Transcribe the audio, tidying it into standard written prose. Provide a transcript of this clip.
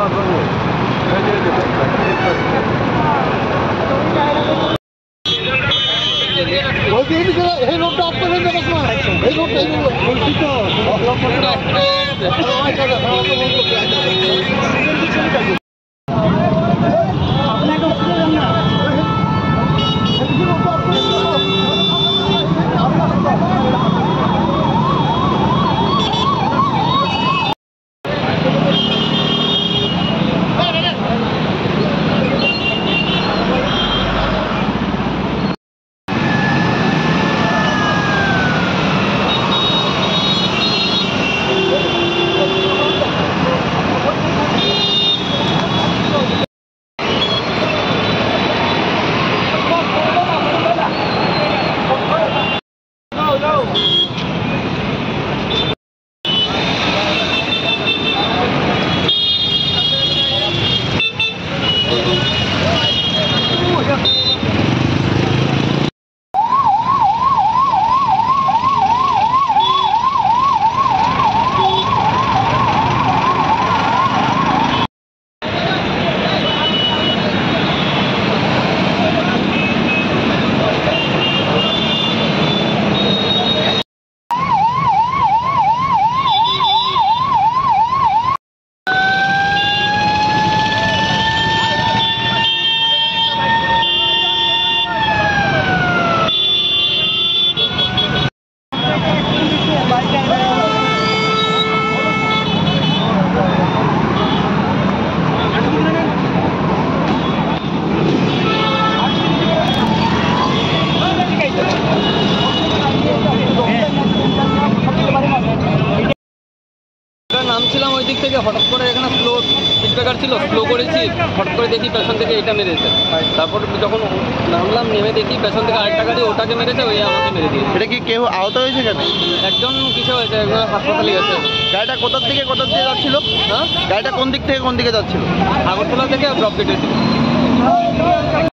এই রোডটা আপনাদের এই রোডটা বলছি তো নামছিলাম ওই দিক থেকে, হঠাৎ করে এখানে স্লো স্পিড ব্রেকার ছিল, স্লো করেছি, হঠাৎ করে দেখি পেছন থেকে এটা মেরেছে। তারপর যখন নামলাম, নেমে দেখি পেছন থেকে আরেকটা গাড়ি ওটাকে মেরেছে, ওই আমাকে মেরে দিয়েছে। এটা কি কেউ আহত হয়েছে? কেন একজন কিছু হয়েছে, একজন হাসপাতালে গেছে। গাড়িটা কোথা থেকে কোথা দিয়ে যাচ্ছিল? হ্যাঁ, গাড়িটা কোন দিক থেকে কোন দিকে যাচ্ছিল? আগরতলা থেকে ড্রপ গেটে।